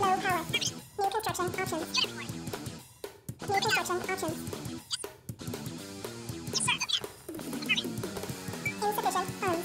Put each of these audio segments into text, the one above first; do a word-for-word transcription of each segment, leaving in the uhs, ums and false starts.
Low power. New construction options. New construction options. Insufficient funds.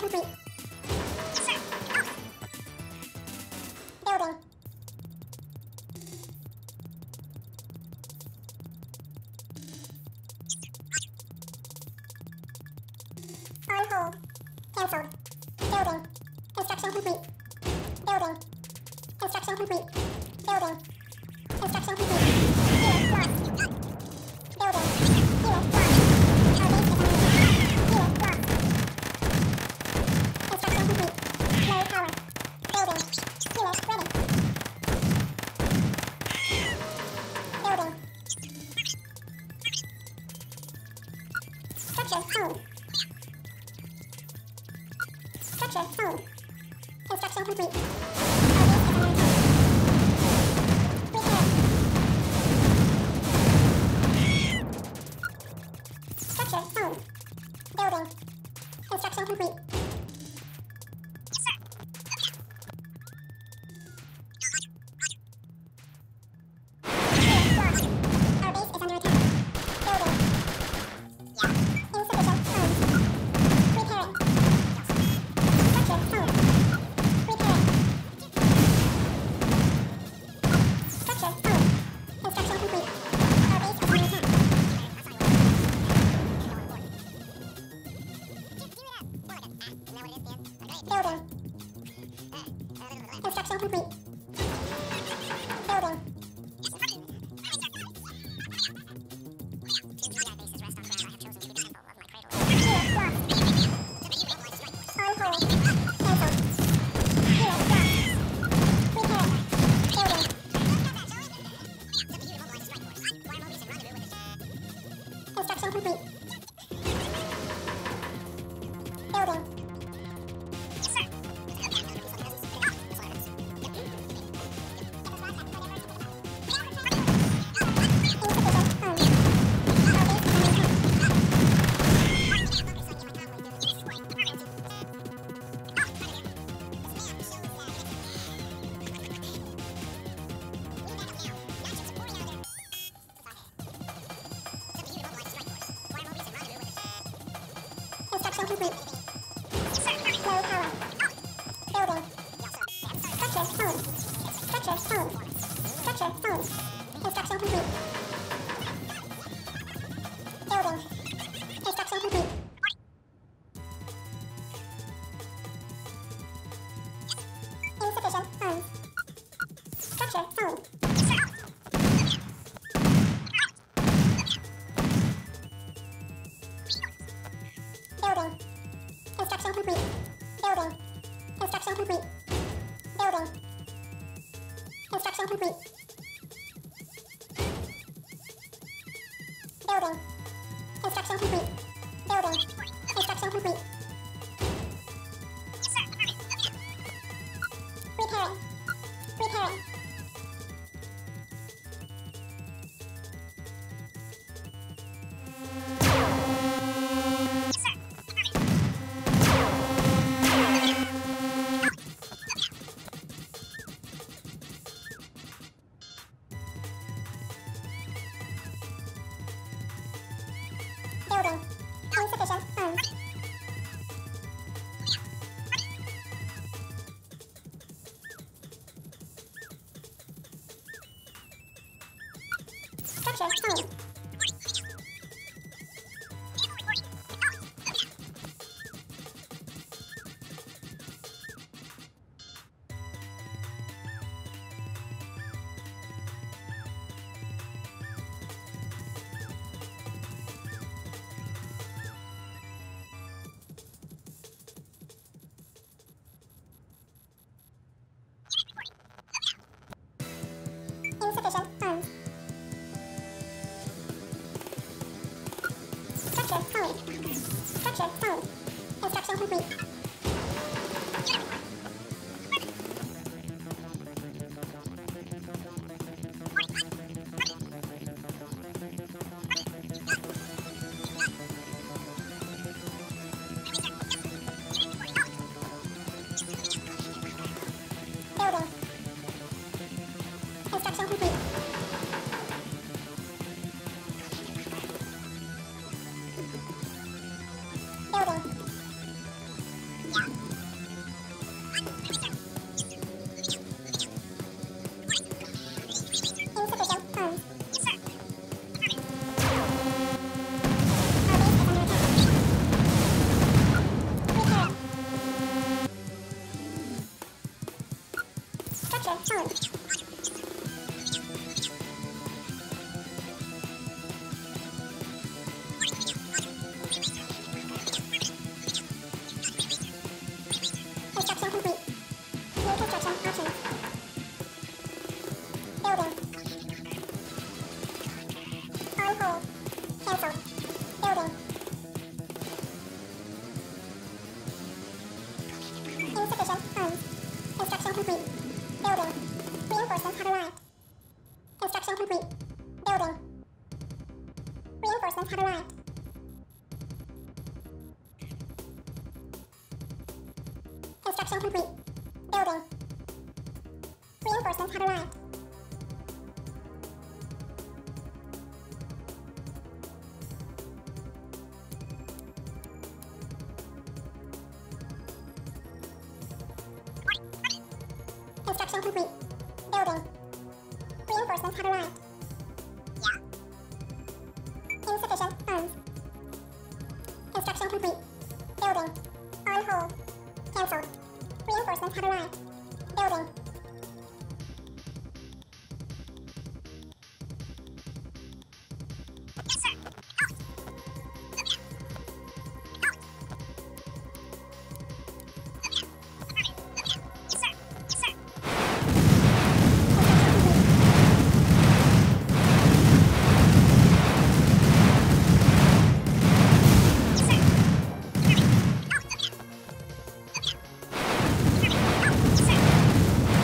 complete. Building. On hold. Cancelled. Building. Construction complete. Building. Construction complete. Building. Construction complete. Unit lost. Building. Unit lost. Our base is under attack. Unit lost. Construction complete. Low power. Building. Unit ready. Building. Structure owned. Structure owned. Construction complete. Our base is under attack. Repair. Structure owned. Building. Construction complete. Unit lost. Our base is under attack. Building. Insufficient funds. Repairing. Structure owned. Repairing. Structure owned. Construction complete. Our base is under attack. Building. Construction complete. Building. Unit lost. On hold. Cancelled. Unit lost. Repair. Building. Construction complete. Building. Insufficient funds. Our base is under attack. Construction complete. Low power. Building. Structure owned. Structure owned. Structure owned. Construction complete. Building. Construction complete. Insufficient funds. Structure owned. Building. Construction complete. Building. Construction complete. Building. Construction complete. Building. Construction complete. Building. Construction complete. Repairing. Repairing. Building. Insufficient funds. Structure owned. Insufficient funds. Structure owned. Structure owned. Construction complete. Building. Construction complete. Building. hold. Cancelled. Building. Insufficient funds. Construction complete. Building. Reinforcements have arrived. Construction complete. Building. Reinforcements have arrived. Construction complete. Building. Reinforcements have arrived. Construction complete. Building. Reinforcements have arrived. Yeah. Insufficient funds. Construction complete. Building. On hold. Cancelled. Reinforcements have arrived. Building. Yes, sir. Out. Affirmative. Out. Affirmative. Affirmative. Yes, sir. Yes, sir. Construction complete. Yes, sir. Affirmative. Out. Affirmative. Affirmative. Out. Yes, sir.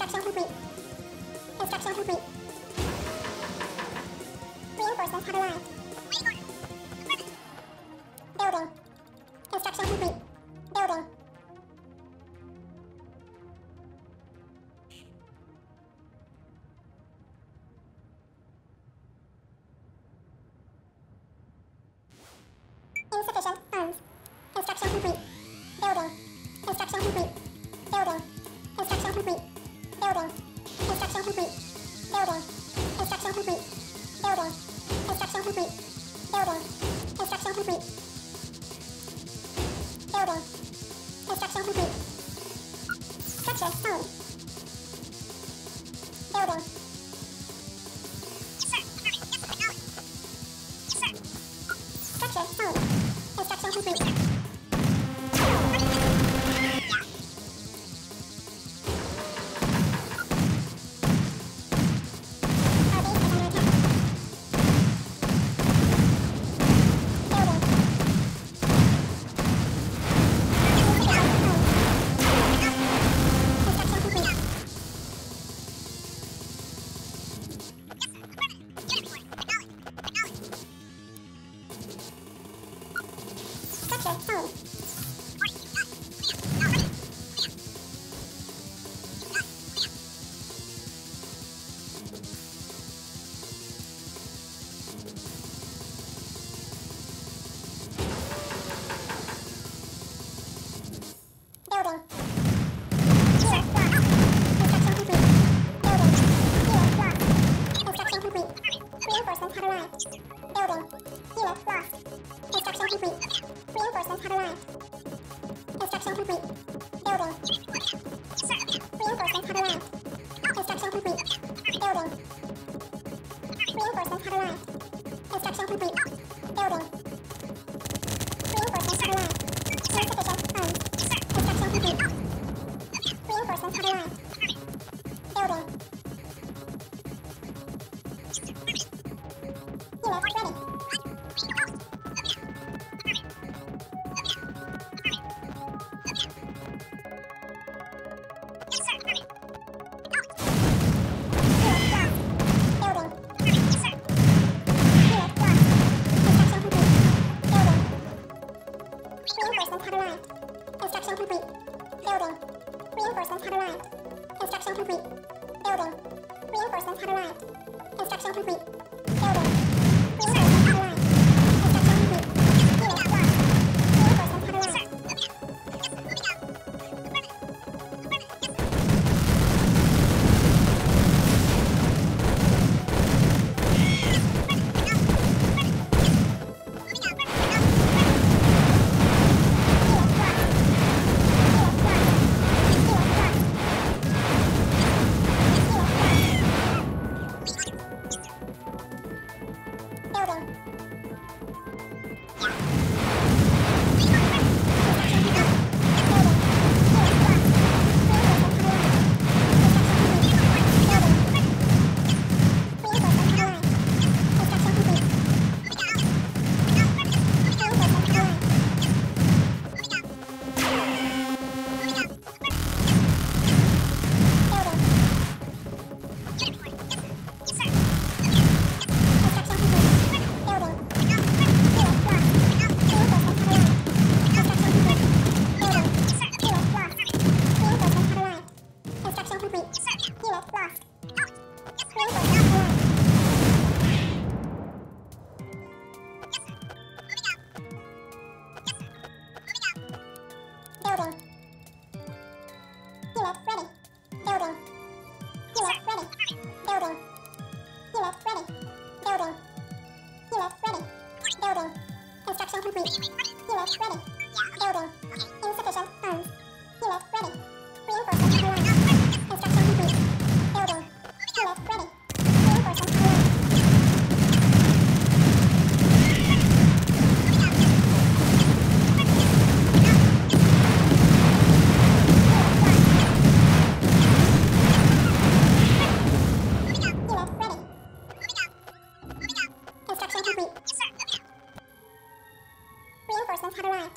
Construction complete. Construction complete. Reinforcements have arrived. Building. Construction complete. Building. Insufficient funds. Construction complete. Building. Construction complete. Building. Construction complete. Building. Construction complete. Building. Construction complete. Building. Construction complete. Building. Construction complete. Building. Construction complete. Structure sold. Building. Structure sold. Construction complete. Our base is under attack. Building. Construction complete. Structure sold. Building. Unit lost. Construction complete. Building. Unit lost. Construction complete. Reinforcements have arrived. Building. Unit lost. Construction complete. Reinforcements have arrived. Construction complete. Building. Reinforcements have arrived. Construction complete. Building. Reinforcements have arrived. Construction complete. Building. Reinforcements have arrived. Insufficient funds. Construction complete. Reinforcements have arrived. Building. Unit ready. Unit lost. Building. Unit lost. Construction complete. Building. Reinforcements have arrived. Construction complete. Building. Reinforcements have arrived. Construction complete. Building. Reinforcements have arrived. Construction complete. Building. Reinforcements have arrived. Construction complete. Unit lost. Reinforcements have arrived. Unit lost. Unit lost. Unit lost. Building. Construction complete. Unit ready. Building. Insufficient funds. Unit ready. Reinforcements have arrived. Construction complete. Building. Unit ready. Reinforcements have arrived. Construction complete. Reinforcements have arrived.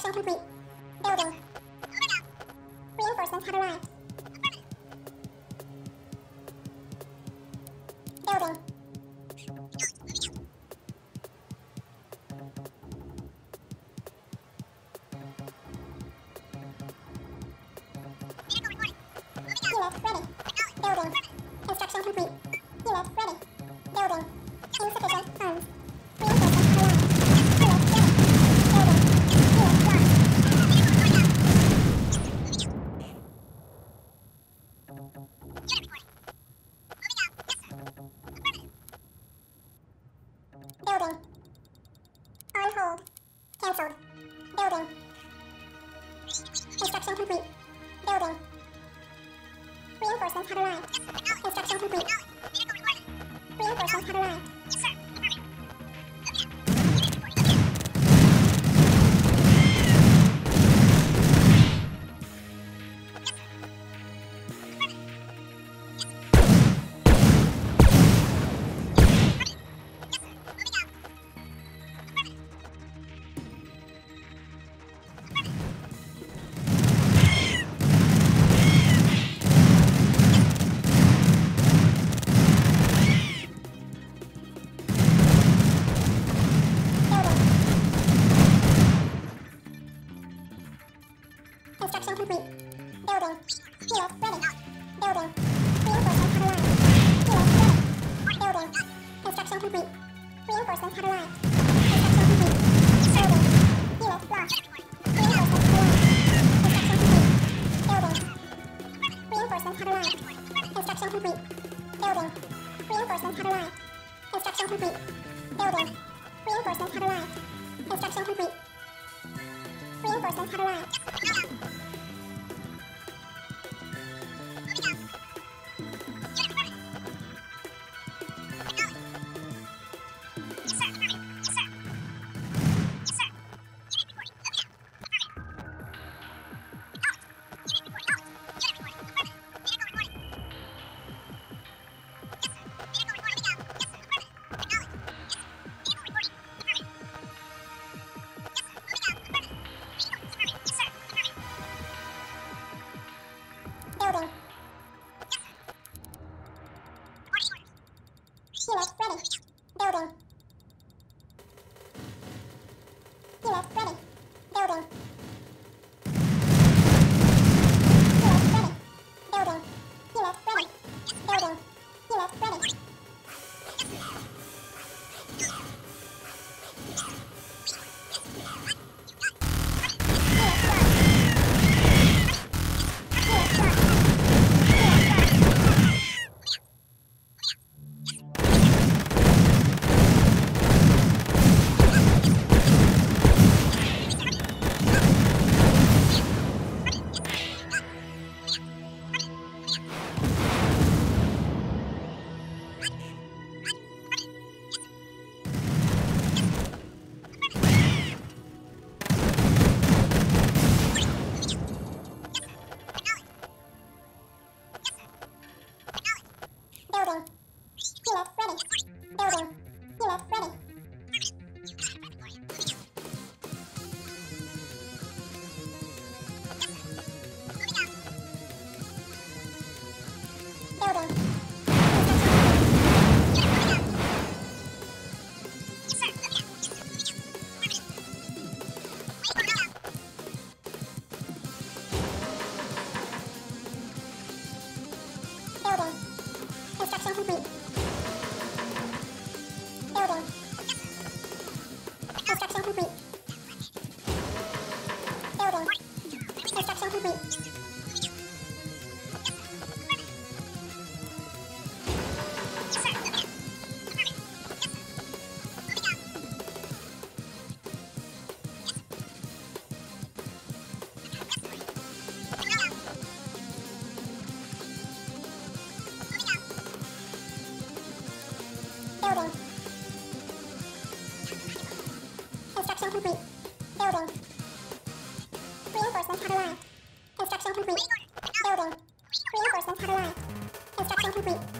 Construction complete. Building. Reinforcements have arrived. Building. Unit ready. Building. Construction complete. Unit ready. Building. Insufficient funds. Reinforcements have arrived. Unit ready. Building. Unit lost. Building. On hold. Cancelled. Building. Construction complete. Building. Reinforcements have arrived. Construction complete. Reinforcements have arrived. Construction complete. Building. Unit ready. Building. Reinforcements have arrived. Unit ready. Building. Construction complete. Reinforcements have arrived. Construction complete. Building. Unit lost. Reinforcements have arrived. Construction complete. Building. Reinforcements have arrived. Construction complete. Building. Reinforcements have arrived. Construction complete. Building. Reinforcements have arrived. Construction complete. Reinforcements have arrived. Building. Unit ready. Building. Unit ready. Building. Unit ready. Building. Unit ready. Building. Unit ready. Building. Unit ready. Building. Unit ready. Building. Building. Construction complete. Building. Construction complete. Building. Construction complete. Building. Construction complete. Building. Reinforcements have arrived. Construction complete. Building. Reinforcements have arrived. Construction complete.